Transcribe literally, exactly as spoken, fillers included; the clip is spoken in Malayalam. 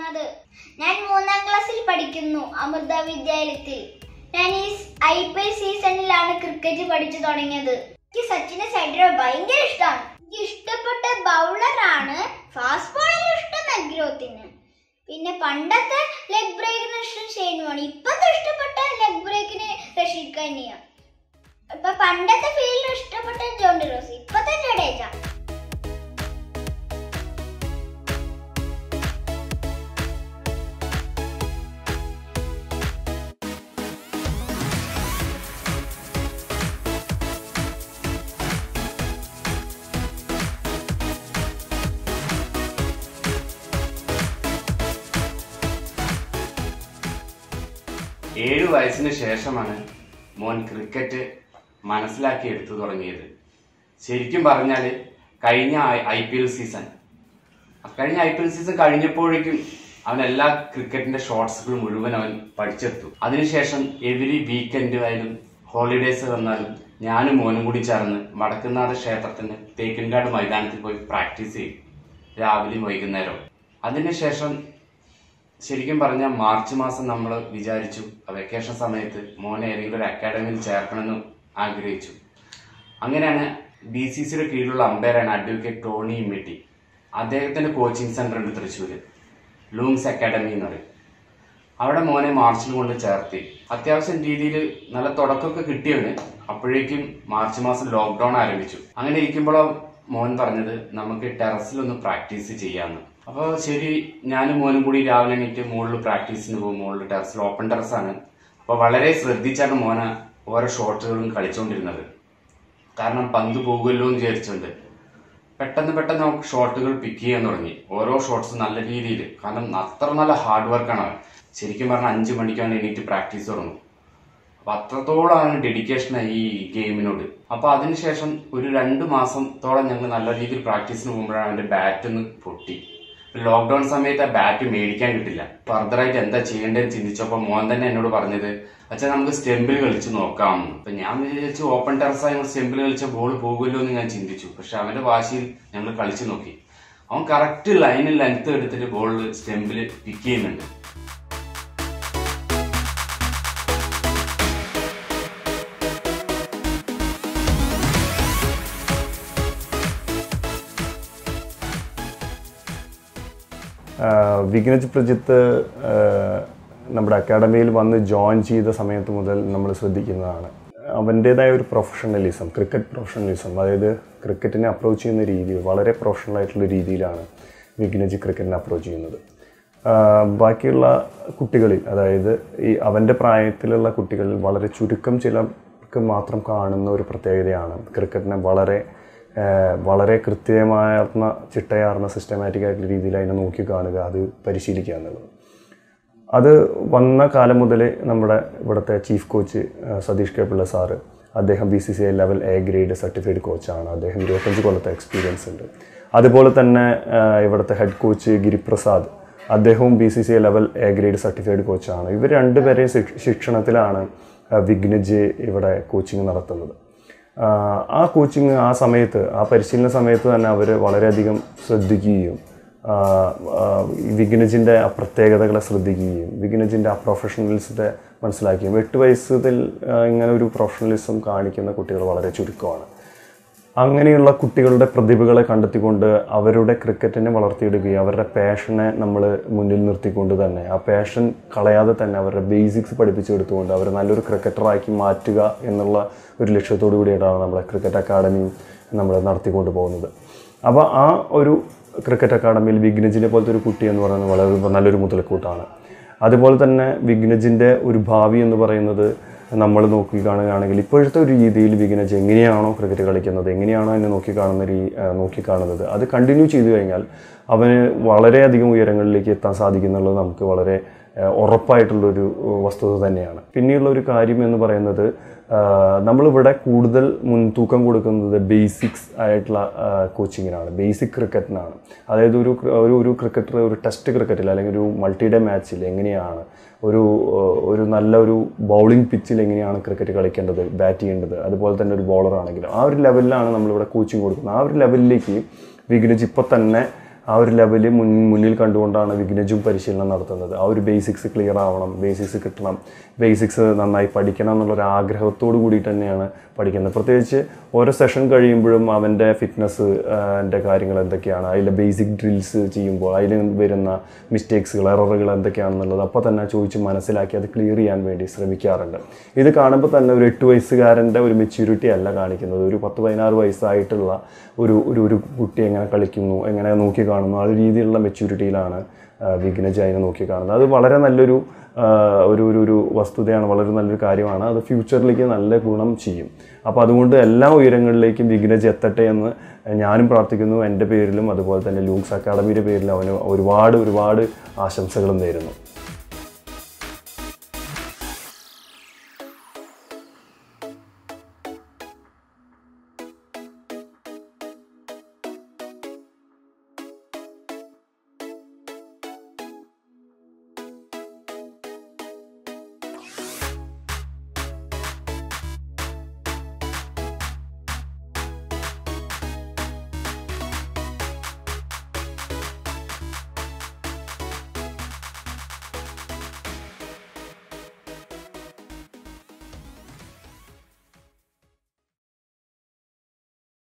പഠിക്കുന്നത്. ഞാൻ മൂന്നാം ക്ലാസ്സിൽ പഠിക്കുന്നു, അമൃത വിദ്യാലയത്തിൽ. ഞാൻ ഈ ഐ പി എൽ സീസണിലാണ് ക്രിക്കറ്റ് പഠിച്ചു തുടങ്ങിയത്. എനിക്ക് സച്ചിനെ സൈഡർ ഭയങ്കര ഇഷ്ടമാണ്. എനിക്ക് ഇഷ്ടപ്പെട്ട ബൗളറാണ് ഫാസ്റ്റ് ബോളിംഗ് ഇഷ്ടം മെഗ്രോത്തിന്. പിന്നെ പണ്ടത്തെ ലെഗ് ബ്രേക്കിന് ഇഷ്ടം ഷെയ്നുമാണ്. ഇപ്പത്തെ ഇഷ്ടപ്പെട്ട ലെഗ് ബ്രേക്കിന് റഷീദ് ഖാനെയാണ്. ഇപ്പൊ പണ്ടത്തെ ഫീൽഡിൽ ഇഷ്ടപ്പെട്ട ജോൺ ഡിറോസ്, ഇപ്പത്തെ ജഡേജ. ഏഴു വയസ്സിന് ശേഷമാണ് മോൻ ക്രിക്കറ്റ് മനസ്സിലാക്കി എടുത്തു തുടങ്ങിയത്. ശരിക്കും പറഞ്ഞാൽ കഴിഞ്ഞ ഐ പി എൽ സീസൺ കഴിഞ്ഞ ഐ പി എൽ സീസൺ കഴിഞ്ഞപ്പോഴേക്കും അവൻ എല്ലാ ക്രിക്കറ്റിന്റെ ഷോട്ട്സുകളും മുഴുവൻ അവൻ പഠിച്ചെടുത്തു. അതിനുശേഷം എവരി വീക്കെൻഡ് ആയാലും ഹോളിഡേസ് വന്നാലും ഞാനും മോനും കൂടി ചേർന്ന് വടക്കുന്നാഥ ക്ഷേത്രത്തിന് തേക്കിൻകാട് മൈതാനത്തിൽ പോയി പ്രാക്ടീസ് ചെയ്യും, രാവിലെയും വൈകുന്നേരവും. അതിനുശേഷം ശരിക്കും പറഞ്ഞാൽ മാർച്ച് മാസം നമ്മൾ വിചാരിച്ചു വെക്കേഷൻ സമയത്ത് മോനെ ഏതെങ്കിലും ഒരു അക്കാഡമിയിൽ ചേർക്കണമെന്ന് ആഗ്രഹിച്ചു. അങ്ങനെയാണ് ബി സി സിയുടെ കീഴിലുള്ള അമ്പയറാണ് അഡ്വക്കേറ്റ് ടോണി ഇമ്മിറ്റി. അദ്ദേഹത്തിന്റെ കോച്ചിങ് സെന്റർ ഉണ്ട് തൃശ്ശൂര്, ലൂങ്സ് അക്കാഡമി എന്ന് പറയും. അവിടെ മോനെ മാർച്ചിൽ കൊണ്ട് ചേർത്തി. അത്യാവശ്യം രീതിയിൽ നല്ല തുടക്കമൊക്കെ കിട്ടിയവന്. അപ്പോഴേക്കും മാർച്ച് മാസം ലോക്ക്ഡൌൺ ആരംഭിച്ചു. അങ്ങനെ ഇരിക്കുമ്പോഴോ മോൻ പറഞ്ഞത് നമുക്ക് ടെറസിലൊന്ന് പ്രാക്ടീസ് ചെയ്യാമെന്ന്. അപ്പോൾ ശരി, ഞാനും മോനും കൂടി രാവിലെ എണീറ്റ് മുകളിൽ പ്രാക്ടീസിന് പോകും. മുകളിൽ ടെറസിൽ ഓപ്പൺ ടെറസാണ്. അപ്പോൾ വളരെ ശ്രദ്ധിച്ചാണ് മോനെ ഓരോ ഷോട്ടുകളും കളിച്ചുകൊണ്ടിരുന്നത്. കാരണം പന്ത് പോകുമല്ലോ എന്ന് വിചാരിച്ചുകൊണ്ട് പെട്ടെന്ന് പെട്ടെന്ന് നമുക്ക് ഷോട്ടുകൾ പിക്ക് ചെയ്യാൻ തുടങ്ങി. ഓരോ ഷോട്ട്സ് നല്ല രീതിയിൽ, കാരണം അത്ര നല്ല ഹാർഡ് വർക്കാണ് അവൻ. ശരിക്കും പറഞ്ഞാൽ അഞ്ചു മണിക്കാണ് എണീറ്റ് പ്രാക്ടീസ് തുടങ്ങും. അപ്പൊ അത്രത്തോളം അവന് ഡെഡിക്കേഷനായി ഈ ഗെയിമിനോട്. അപ്പൊ അതിനുശേഷം ഒരു രണ്ടു മാസത്തോളം ഞങ്ങൾ നല്ല രീതിയിൽ പ്രാക്ടീസിന് പോകുമ്പോഴാണ് അവന്റെ ബാറ്റ് ഒന്ന് പൊട്ടി. ലോക്ക്ഡൌൺ സമയത്ത് ആ ബാറ്റ് മേടിക്കാൻ കിട്ടില്ല. ഫർദറായിട്ട് എന്താ ചെയ്യേണ്ടതെന്ന് ചിന്തിച്ചപ്പോ മോൻ തന്നെ എന്നോട് പറഞ്ഞത്, അച്ഛാ നമുക്ക് സ്റ്റെമ്പിൽ കളിച്ച് നോക്കാം. അപ്പൊ ഞാൻ വിചാരിച്ചു ഓപ്പൺ ടെറസായി സ്റ്റെമ്പിൽ കളിച്ച ബോൾ പോകുമല്ലോ എന്ന് ഞാൻ ചിന്തിച്ചു. പക്ഷെ അവന്റെ വാശിയിൽ ഞങ്ങൾ കളിച്ചു നോക്കി. അവൻ കറക്റ്റ് ലൈനിൽ ലെങ്ത് എടുത്തിട്ട് ബോൾ സ്റ്റെമ്പിൽ പിക്ക് ചെയ്യുന്നുണ്ട്. വിഘ്നജ് പ്രജിത്ത് നമ്മുടെ അക്കാഡമിയിൽ വന്ന് ജോയിൻ ചെയ്ത സമയത്ത് മുതൽ നമ്മൾ ശ്രദ്ധിക്കുന്നതാണ് അവൻ്റേതായ ഒരു പ്രൊഫഷണലിസം, ക്രിക്കറ്റ് പ്രൊഫഷണലിസം. അതായത് ക്രിക്കറ്റിനെ അപ്രോച്ച് ചെയ്യുന്ന രീതി വളരെ പ്രൊഫഷണൽ ആയിട്ടുള്ള രീതിയിലാണ് വിഘ്നജ് ക്രിക്കറ്റിനെ അപ്രോച്ച് ചെയ്യുന്നത്. ബാക്കിയുള്ള കുട്ടികളിൽ, അതായത് ഈ അവൻ്റെ പ്രായത്തിലുള്ള കുട്ടികളിൽ വളരെ ചുരുക്കം ചിലർക്ക് മാത്രം കാണുന്ന ഒരു പ്രത്യേകതയാണ് ക്രിക്കറ്റിനെ വളരെ വളരെ കൃത്യമാർന്ന ചിട്ടയാർന്ന സിസ്റ്റമാറ്റിക് ആയിട്ടുള്ള രീതിയിൽ അതിനെ നോക്കി കാണുക, അത് പരിശീലിക്കുക എന്നുള്ളത്. അത് വന്ന കാലം മുതൽ നമ്മുടെ ഇവിടുത്തെ chief coach Satheesh K Pillai sir, അദ്ദേഹം B C C I level A grade certified കോച്ചാണ്. അദ്ദേഹം ഇരുപത്തഞ്ച് കൊല്ലത്തെ എക്സ്പീരിയൻസ് ഉണ്ട്. അതുപോലെ തന്നെ ഇവിടുത്തെ ഹെഡ് കോച്ച് ഗിരിപ്രസാദ്, അദ്ദേഹവും B C C I level A grade certified കോച്ചാണ്. ഇവർ രണ്ടുപേരെയും ശിക്ഷണത്തിലാണ് വിഘ്നജ് ഇവിടെ കോച്ചിങ് നടത്തുന്നത്. ആ കോച്ചിങ് ആ സമയത്ത്, ആ പരിശീലന സമയത്ത് തന്നെ അവർ വളരെയധികം ശ്രദ്ധിക്കുകയും വിഘ്നജിൻ്റെ ആ പ്രത്യേകതകളെ ശ്രദ്ധിക്കുകയും വിഘ്നജിൻ്റെ ആ പ്രൊഫഷണലിസത്തെ മനസ്സിലാക്കുകയും. എട്ട് വയസ്സിൽ ഇങ്ങനെ ഒരു പ്രൊഫഷണലിസം കാണിക്കുന്ന കുട്ടികൾ വളരെ ചുരുക്കമാണ്. അങ്ങനെയുള്ള കുട്ടികളുടെ പ്രതിഭകളെ കണ്ടെത്തിക്കൊണ്ട് അവരുടെ ക്രിക്കറ്റിനെ വളർത്തിയെടുക്കുകയും അവരുടെ പാഷനെ നമ്മൾ മുന്നിൽ നിർത്തിക്കൊണ്ട് തന്നെ ആ പാഷൻ കളയാതെ തന്നെ അവരുടെ ബേസിക്സ് പഠിപ്പിച്ചെടുത്തുകൊണ്ട് അവരെ നല്ലൊരു ക്രിക്കറ്ററാക്കി മാറ്റുക എന്നുള്ള ഒരു ലക്ഷ്യത്തോടു കൂടിയിട്ടാണ് നമ്മുടെ ക്രിക്കറ്റ് അക്കാഡമി നമ്മൾ നടത്തിക്കൊണ്ട് പോകുന്നത്. അപ്പോൾ ആ ഒരു ക്രിക്കറ്റ് അക്കാഡമിയിൽ വിഘ്നജിനെ പോലത്തെ ഒരു കുട്ടി എന്ന് പറയുന്നത് വളരെ നല്ലൊരു മുതൽക്കൂട്ടാണ്. അതുപോലെ തന്നെ വിഘ്നജിൻ്റെ ഒരു ഭാവി എന്ന് പറയുന്നത് നമ്മൾ നോക്കി കാണുകയാണെങ്കിൽ ഇപ്പോഴത്തെ ഒരു രീതിയിൽ വിഘ്നജ് എങ്ങനെയാണോ ക്രിക്കറ്റ് കളിക്കുന്നത്, എങ്ങനെയാണോ എന്നെ നോക്കി കാണുന്ന രീ നോക്കി കാണുന്നത് അത് കണ്ടിന്യൂ ചെയ്തു കഴിഞ്ഞാൽ അവന് വളരെയധികം ഉയരങ്ങളിലേക്ക് എത്താൻ സാധിക്കുന്നുള്ളത് നമുക്ക് വളരെ ഉറപ്പായിട്ടുള്ളൊരു വസ്തുത തന്നെയാണ്. പിന്നെയുള്ള ഒരു കാര്യം എന്ന് പറയുന്നത്, നമ്മളിവിടെ കൂടുതൽ മുൻതൂക്കം കൊടുക്കുന്നത് ബേസിക്സ് ആയിട്ടുള്ള കോച്ചിങ്ങിനാണ്, ബേസിക് ക്രിക്കറ്റിനാണ്. അതായത് ഒരു ഒരു ഒരു ക്രിക്കറ്റർ ഒരു ടെസ്റ്റ് ക്രിക്കറ്റിൽ അല്ലെങ്കിൽ ഒരു മൾട്ടി ഡേ മാച്ചിൽ എങ്ങനെയാണ് ഒരു ഒരു നല്ല ഒരു ബൗളിംഗ് പിച്ചിൽ എങ്ങനെയാണ് ക്രിക്കറ്റ് കളിക്കേണ്ടത്, ബാറ്റ് ചെയ്യേണ്ടത്, അതുപോലെ തന്നെ ഒരു ബോളർ ആണെങ്കിലും ആ ഒരു ലെവലിലാണ് നമ്മളിവിടെ കോച്ചിങ് കൊടുക്കുന്നത്. ആ ഒരു ലെവലിലേക്ക് വിഘ്നജ് ഇപ്പോൾ തന്നെ ആ ഒരു ലെവല് മുൻ മുന്നിൽ കണ്ടുകൊണ്ടാണ് വിഘ്നജും പരിശീലനം നടത്തുന്നത്. ആ ഒരു ബേസിക്സ് ക്ലിയർ ആവണം, ബേസിക്സ് കിട്ടണം, ബേസിക്സ് നന്നായി പഠിക്കണം എന്നുള്ളൊരു ആഗ്രഹത്തോടു കൂടി തന്നെയാണ് പഠിക്കുന്നത്. പ്രത്യേകിച്ച് ഓരോ സെഷൻ കഴിയുമ്പോഴും അവൻ്റെ ഫിറ്റ്നസ് എൻ്റെ കാര്യങ്ങൾ എന്തൊക്കെയാണ്, അതിലെ ബേസിക് ഡ്രിൽസ് ചെയ്യുമ്പോൾ അതിൽ വരുന്ന മിസ്റ്റേക്സുകൾ, എററുകൾ എന്തൊക്കെയാണെന്നുള്ളത് അപ്പോൾ തന്നെ ചോദിച്ച് മനസ്സിലാക്കി അത് ക്ലിയർ ചെയ്യാൻ വേണ്ടി ശ്രമിക്കാറുണ്ട്. ഇത് കാണുമ്പോൾ തന്നെ ഒരു എട്ട് വയസ്സുകാരൻ്റെ ഒരു മെച്യൂരിറ്റി അല്ല കാണിക്കുന്നത്. ഒരു പത്ത് പതിനാറ് വയസ്സായിട്ടുള്ള ഒരു ഒരു ഒരു കുട്ടി എങ്ങനെ കളിക്കുന്നു, എങ്ങനെ നോക്കി കാണുന്നു, ആ ഒരു രീതിയിലുള്ള മെച്യൂരിറ്റിയിലാണ് വിഘ്നജ് അതിനെ നോക്കി കാണുന്നത്. അത് വളരെ നല്ലൊരു ഒരു ഒരു ഒരു വസ്തുതയാണ്, വളരെ നല്ലൊരു കാര്യമാണ്. അത് ഫ്യൂച്ചറിലേക്ക് നല്ല ഗുണം ചെയ്യും. അപ്പോൾ അതുകൊണ്ട് എല്ലാ ഉയരങ്ങളിലേക്കും വിഘ്നജ് എത്തട്ടെ എന്ന് ഞാനും പ്രാർത്ഥിക്കുന്നു. എൻ്റെ പേരിലും അതുപോലെ തന്നെ ലൂക്സ് അക്കാഡമിയുടെ പേരിലും അവന് ഒരുപാട് ഒരുപാട് ആശംസകളും നേരുന്നു.